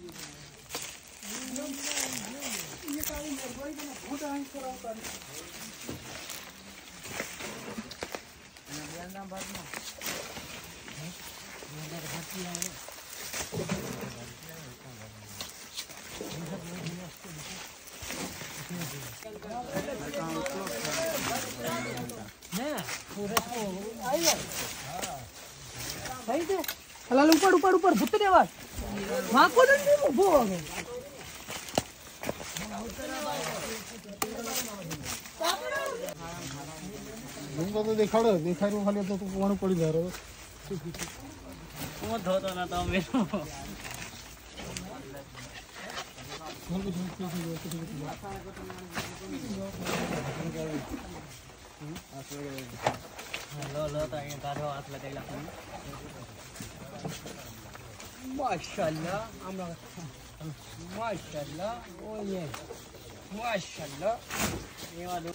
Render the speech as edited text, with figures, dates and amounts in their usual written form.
Lalu upar betul ya Mas. Ngaku dan dia bohong. तुमको तो देखा रो खाली तो कौन पड़ी जा रहा वो धो तो ना तो मेरे लो तो ये गाढ़ो हाथ लगेगा माशाल्लाह माशाल्लाह ओ ये माशाल्लाह ये वाला